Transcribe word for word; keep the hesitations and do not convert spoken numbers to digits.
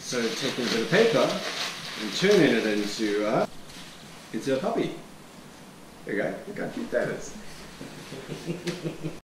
So taking a bit of paper and turning it into a, into a puppy. There you go. Look how cute that is.